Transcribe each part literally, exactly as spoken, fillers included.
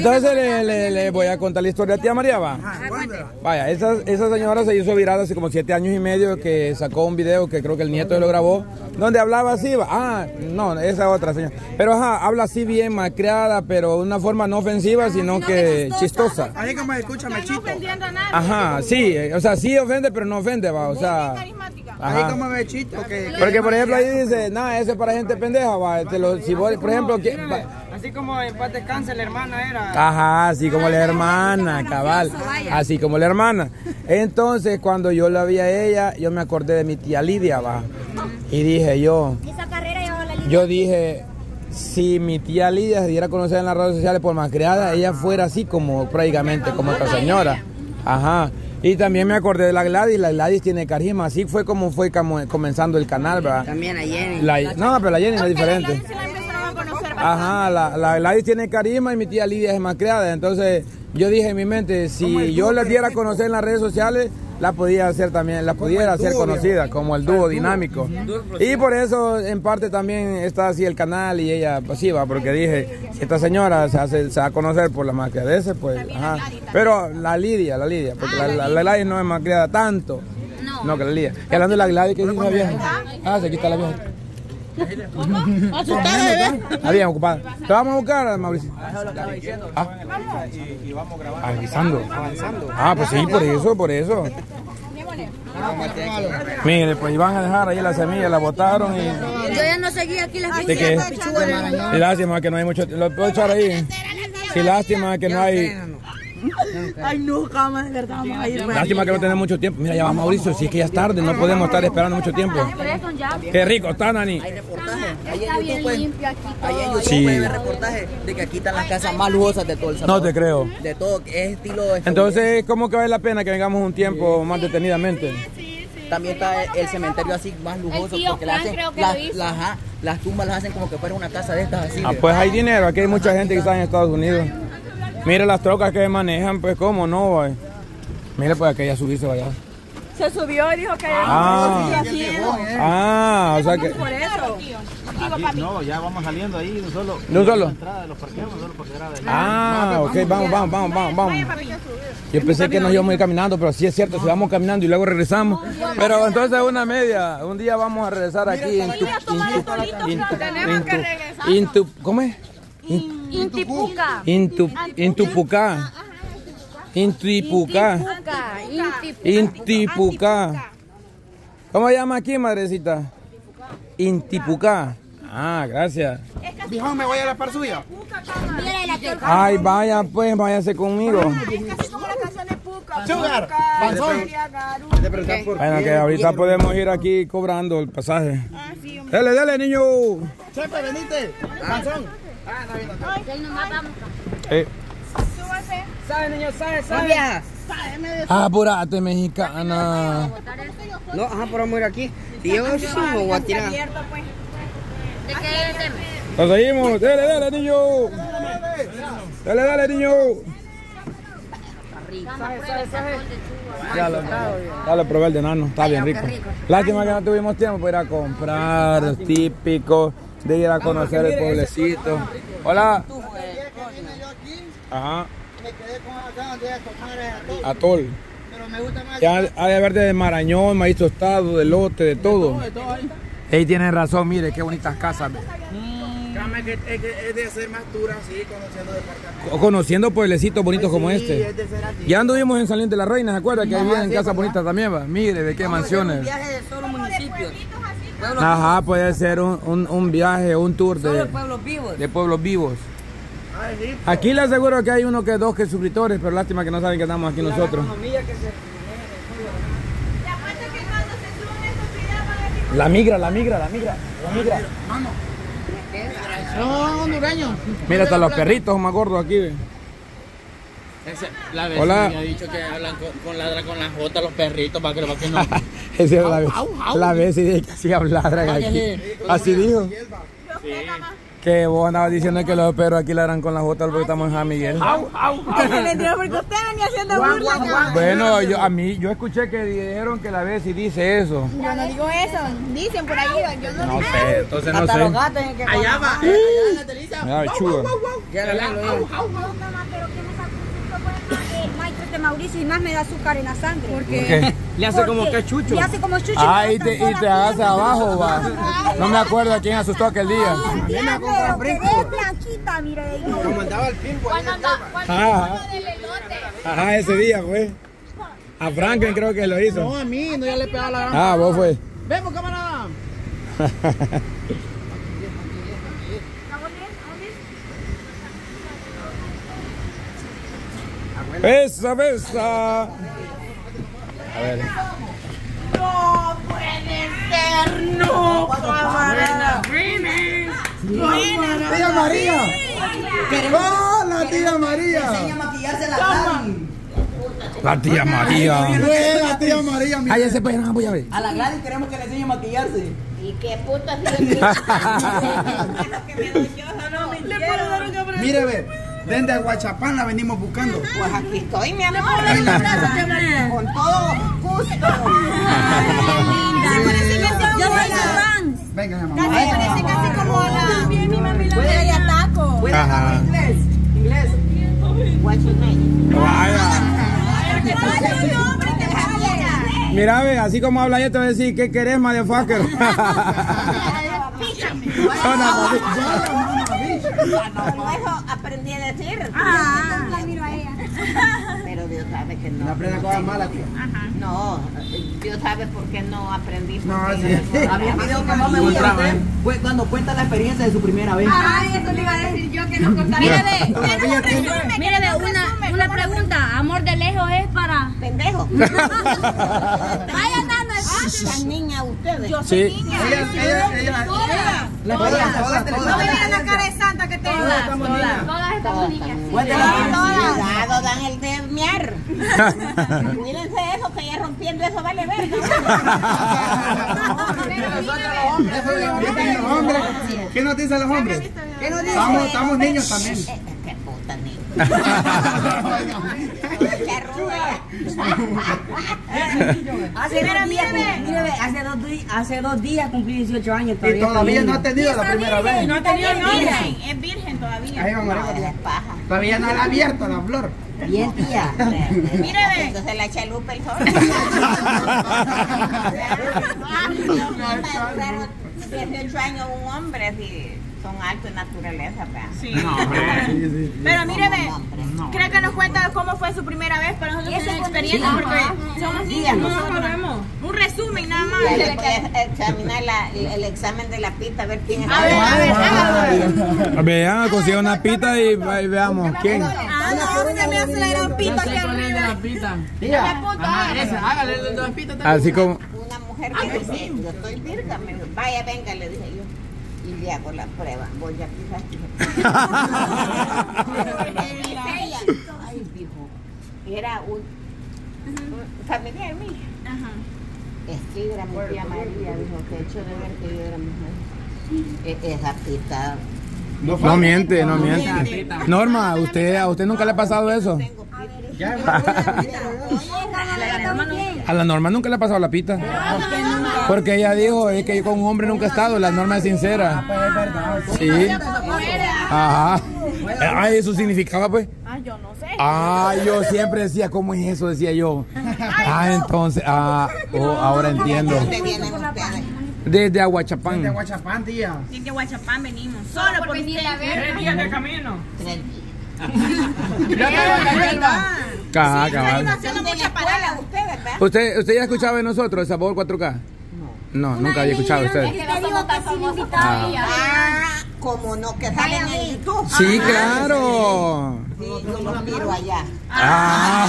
Entonces le, le, le voy a contar la historia a tía María, va. Vaya, esa, esa señora se hizo viral hace como siete años y medio, que sacó un video que creo que el nieto lo grabó, donde hablaba así, va. Ah, no, esa otra señora. Pero ajá, habla así bien malcriada, pero de una forma no ofensiva, sino que chistosa. Ahí como escucha Mechito. Ajá, sí, o sea, sí ofende, pero no ofende, va, o sea. Ahí como Mechito. Porque por ejemplo ahí dice, nada, ese es para gente pendeja, va. Te lo, si vos, por ejemplo, que, va, así como en paz descanse la hermana era. Ajá, así como la hermana, cabal, así como la hermana. Entonces, cuando yo la vi a ella, yo me acordé de mi tía Lidia, va. Y dije yo, yo dije, si mi tía Lidia se diera a conocer en las redes sociales por más creada, ella fuera así como prácticamente como esta señora. Ajá. Y también me acordé de la Gladys, la Gladys tiene carisma, así fue como fue como, comenzando el canal, ¿verdad? También a Jenny. La, no, pero la Jenny no es diferente. Ajá, la, la Gladys tiene carisma y mi tía Lidia es más creada. Entonces yo dije en mi mente, si yo la diera a conocer en las redes sociales, la podía hacer también, la pudiera hacer conocida como el dúo dinámico. Y por eso en parte también está así el canal y ella pasiva, porque dije, si esta señora se hace se va a conocer por la más creada, pues ajá. Pero la Lidia, la Lidia, porque la, la, la Gladys no es más creada tanto. No, que la Lidia. Y hablando de la Gladys, ¿qué dice la vieja? Ah, sí, aquí está la vieja. Asustada, ah, bien ocupada. Te vamos a buscar, Mauricio. Ah, y vamos grabando. Avisando. Ah, pues sí, por eso, por eso. Mire, pues iban a dejar ahí la semilla, la botaron y. Yo ya no seguí aquí las pichugas. Y lástima que no hay mucho. Lo puedo echar ahí. Sí, lástima que no hay. Ay, no, cama, de verdad, vamos a ir. Lástima que no tenemos mucho tiempo. Mira, ya va Mauricio, si es que ya es tarde, no podemos estar esperando mucho tiempo. Qué rico está, Nani. Hay reportaje. Ahí en YouTube pueden, ahí en YouTube sí. Pueden ver reportajes de que aquí están las casas más lujosas de todo el Salvador. No te creo. De todo, es estilo. Entonces, ¿cómo que vale la pena que vengamos un tiempo más detenidamente? También está el cementerio así más lujoso porque la hacen, las, las, las tumbas las hacen como que fuera una casa de estas así. Ah, pues hay dinero, aquí hay mucha gente que está en Estados Unidos. Mire las trocas que manejan, pues cómo no, güey. Mire, pues aquella subirse allá. Se subió y dijo que ah, ah, o sea que. Por eso. Aquí, no, ya vamos saliendo ahí de un solo. ¿De un solo? De los parqueos, solo porque era de ah, ok, vamos, vamos, vamos, vamos, vamos. Yo pensé que nos íbamos a ir caminando, pero sí es cierto, si vamos caminando y luego regresamos. Pero entonces una media, un día vamos a regresar aquí en tu, en tu, ¿cómo es? Intipuca. Intipuca. Intipuca. Intipuca. ¿Cómo se llama aquí, madrecita? Intipuca. Ah, gracias. Viejo, me voy a la par suya. Ay, vaya, pues, váyase conmigo. Sugar, bueno, que ahorita podemos ir aquí cobrando el pasaje. Dale, dale, niño. Chepe, venite. Panzón. Eh. ¿Sabe, niño? ¿Sabe? ¿Sabe? Apúrate, mexicana. No, ajá, pero vamos a ir aquí. Y yo subo, voy a tirar. ¿De qué es el tema? Lo seguimos. Dale, dale, niño. Dale, dale, niño. Ya lo, ya lo probé el de nano, está bien rico. Lástima que no tuvimos tiempo para ir a comprar los típicos, de ir a conocer el pueblecito. Hola. Ajá. Me quedé con las ganas de tomar atol. Pero me gusta más. Ya hay de verde de marañón, maíz tostado, de lote, de todo. Ey, tienen razón, mire, qué bonitas casas. Es, que, es, que es de hacer más tour así, conociendo departamentos. Conociendo pueblecitos bonitos Ay, como sí, este. Es de ser así. Ya anduvimos en Saliente de la Reina, ¿se acuerda? Que Ajá, vivían en sí, casas papá. bonitas también, va. Mire, de qué mansiones. Un viaje de solo municipios. Ajá, puede ser un, un, un viaje, un tour de, solo pueblos vivos. de pueblos vivos. Ay, sí. Aquí les aseguro que hay uno que dos que suscriptores, pero lástima que no saben que estamos aquí nosotros. La migra, la migra, la migra, la migra. No, hondureños. Mira, hasta los perritos más gordos aquí. Ve. Ese, la vecina Hola. había dicho que hablan con, con, ladra con las jotas los perritos para que, para que no. Esa es la vez. La vez sí que así hablar aquí. Así dijo. Sí. Que vos andabas diciendo que los perros aquí ladran con la jota porque estamos en San Miguel. Au, au, au. Le digo porque usted venía haciendo burla. Bueno, yo, a mí, yo escuché que dijeron que la vez y dice eso. Yo no digo eso, dicen por ahí, yo no, No digo. sé, entonces no Hasta sé. los gatos en que Allá va, allá en la teliza. Mira, chuga. Ya le hablo yo. No, mamá, pero que me sacrifico el maestro de Mauricio y más me da azúcar en la sangre. ¿Por ¿Por qué? Le hace como que chucho. Le hace como chucho. Ah, y te, y te hace abajo, va. No me acuerdo a quién asustó aquel día. Pero que es blanquita, mire. Como andaba el pingo ahí. Ajá. Ajá, ese día fue. A Franklin creo que lo hizo. No, a mí, no, ya le pegaba la gran. Ah, vos fue. Vemos, camarada. Besa, besa. A ver. No puede ser, no, camarada. ¡Tía María! ¡Hola, tía María! Enseña a maquillarse la Gladys. La tía María. ¡Eh, la tía María! mi- Ay, ese pues, no voy a ver. A la Gladys queremos que le enseñe a maquillarse. ¿Y qué puta si yo que me doy yo? No, me Le puedo dar un abrazo. Mire, ve, desde Aguachapán la venimos buscando. Pues aquí estoy, mi amor. Un abrazo, tía María. Con todo gusto. Se parece que yo soy su fan. Venga, Casi mamá. parece casi como a la. Bien, mi mami la Puede- de ataco. ¿Puede Ajá. hablar inglés? Inglés. What's your name? Vaya. Ay, un hombre que vaya. Mira, ve, así como habla yo te voy a decir, ¿qué querés, motherfucker? Zona, papi. No, eso aprendí a decir. Ah, la miro a ella. Pero Dios sabe que no. No aprenda cosas malas, tía. No, Dios sabe por qué no aprendí. No, porque sí. yo no- A mí el video que más me gusta de usted fue cuando cuenta la experiencia de su primera vez. Ay, eso le iba a decir yo que no contaría. Mire, ve, Todavía tiene- mire, ve, una, una pregunta. Amor de lejos es para. Pendejo. Vaya andando. Las niñas ustedes. Yo soy Sí. niña. Ella, ella, ella. La Todas, experiencia, todas, cuéntele. todas. No me vean la cara de santa que tengo. Todas, todas, todas estamos niñas. Cuéntele. Cuidado, dan el de miar. Cuídense de eso, que ya rompiendo eso vale ver. Eso le dicen los hombres. ¿Qué nos dicen los hombres? ¿Qué nos dice? Estamos, estamos niños también. Qué puta niño. Hace dos días, cum- mire, ve, hace dos, di- hace dos días cumplí dieciocho años. Y todavía no ha está tenido la primera vez. No ha tenido novia. Es virgen todavía. Ahí va, María. No, es paja. Todavía no la ha abierto la flor. bien, tía. Mire, entonces la chalupa el sol. dieciocho años un hombre, así, son altos en naturaleza, pero. Sí. Sí, sí. Pero mire, ve, hombre. creo que nos cuenta cómo fue su primera vez para nosotros tener experiencia porque somos niñas, no sabemos. Un resumen nada más. Ya le puedes examinar la- el, el examen de la pita, a ver quién es. A ver, a ver, hágalo. Vean, consigue una pita y, y veamos quién. Ah, no, se me hace la gran pita que arriba. pita. Tía, Ajá, esa, hágale de dos pitas también. Así como. Una mujer que dice, yo estoy virga, me dijo, vaya, venga, le dije yo. Y le hago la prueba. Voy a pisar. Ay, dijo. Era un, un familiar mío. Escribe a mi tía María, dijo que hecho de ver que yo era mujer. E- Esa pita. No miente, no miente. Norma, ¿usted, ¿a usted nunca le ha pasado eso? Tengo pita. ya. A la Norma nunca le ha pasado la pita. Porque ella dijo, es que yo con un hombre nunca he estado, la Norma es sincera. Pues es verdad. Sí. Ajá. Ah, eso significaba pues. Ah, yo no sé. Ah, yo siempre decía, ¿cómo es eso? Decía yo. Ah, entonces, ah, oh, ahora entiendo. ¿Dónde vienen ustedes? Desde De Aguachapán. Aguachapán, tía. Y que Guachapán venimos. Solo por venir a ver. Tres días de camino. Tres días. Ajá, Sí, cabal. haciendo mucha parada ustedes, ¿verdad? ¿Usted, ¿Usted ya escuchaba de nosotros el sabor cuatro K? No, nunca había escuchado usted. Que no somos tan famosos Ah. todavía. Ah, como no, que salen en YouTube. Sí, claro. Sí, yo los miro allá. Ah.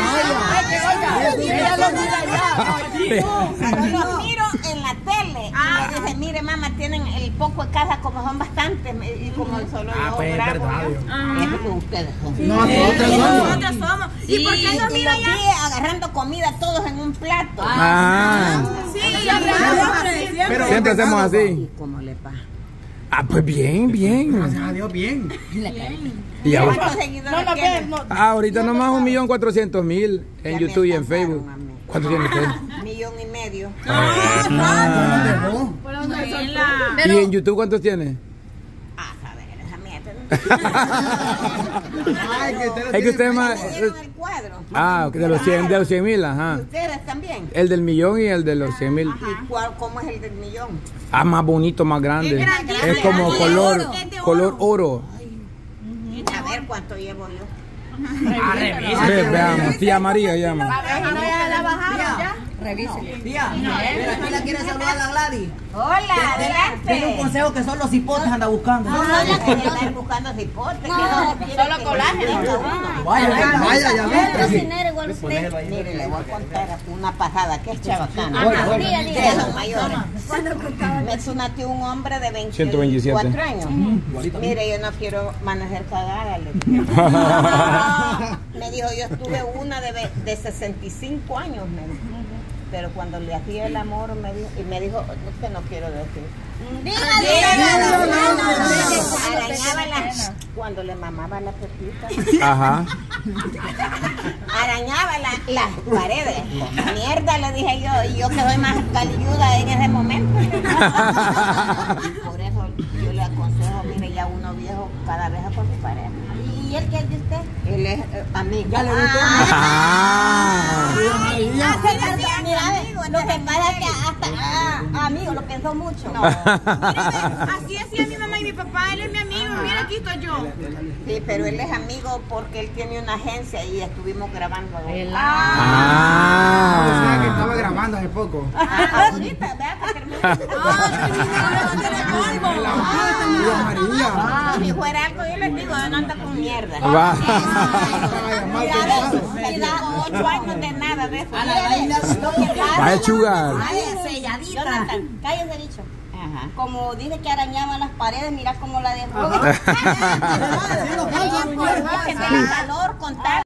Yo los miro en la tele. Y me dicen, mire, mamá, tienen el poco de casa, como son bastantes, me- y como solo Ah, yo pues, es grabo verdad, yo. yo. Es que ustedes son. Nosotros somos. Nosotros somos. ¿Y por qué nos Y mira los allá? vi agarrando comida todos en un plato. Ah. Sí, siempre, siempre. Pero Siempre hacemos así. ¿Y cómo le pasa? Ah, pues bien, bien. Gracias a Dios, bien. Y a vos- ¿Cuántos seguidores tiene? Ah, ahorita nomás un millón cuatrocientos mil en Ya YouTube me y en estafaron Facebook. a mí. ¿Cuánto tiene usted? Millón y medio. Ah. ¿Y en YouTube cuántos tiene? Ah, a ver, esa mierda. Ay, que usted lo Es que usted es más... ¿Vieron el cuadro? Ah, de los cien, de los cien mil, ajá. ¿Ustedes también? El del millón y el de los cien mil. ¿Y cuál, cómo es el del millón? Ah, más bonito, más grande. grandísimo. Es como Es de color, oro. Es de color oro. A ver cuánto llevo yo. Ve, veamos, tía María llama. Revise. Tía, pero aquí la quiere saludar a Gladys. Hola, Tiene un adelante. consejo que son los hipotes anda buscando. No, no, la que andar buscando cipote. Solo colágeno. Vaya, vaya, ya ves. Cocinero igual usted. Mire, le voy a contar una pasada que es chabacana. Ajá, diga, diga. Ustedes son mayores. Me sonatió un hombre de ciento veintisiete. veinticuatro años. Mire, yo no quiero manejar cagada. Le dije. Me dijo, yo estuve una de, ve- de sesenta y cinco años, me dijo. Pero cuando le hacía el amor, me dijo, y me dijo, que no quiero decir. Arañaba la, cuando le mamaba la pepita, Ajá. arañaba la, las paredes. Mierda, le dije yo, y yo que soy más galilluda en ese momento. Por eso yo le aconsejo, mire, ya uno viejo cada vez con su pareja. ¿Y él qué es de usted? Él es eh, amigo. Ya le gustó. Ah. Lo que pasa es que hasta ah, amigo lo pensó mucho. Así decía mi mamá y mi papá, él es mi amigo, mira aquí estoy yo. Sí, pero él es amigo porque él tiene una agencia y estuvimos grabando. Ah. O sea, que estaba grabando hace poco. Ah, ahorita, vea que termina. Tía María. Ah, si fuera algo, yo les digo, no anda con mierda. Va. Mira, ve, da ocho años de nada de eso. Lo que pasa- Va a chugar. Ay, selladita. Jonathan, cállese dicho. Ajá. Como dice que arañaba las paredes, mira cómo la dejó. Porque te da calor contar.